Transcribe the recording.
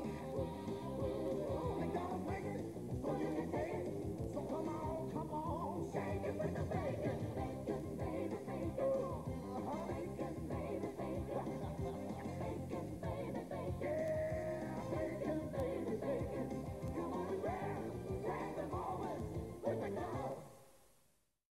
McDonald's making it, so you can take it. So come on, shake it with the